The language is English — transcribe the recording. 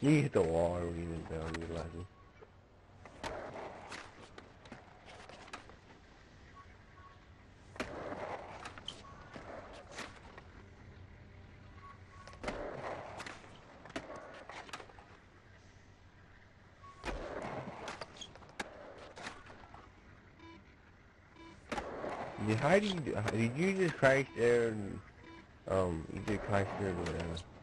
You hit the wall or we even down, you lucky. How did you just crash there and you did crash there or whatever?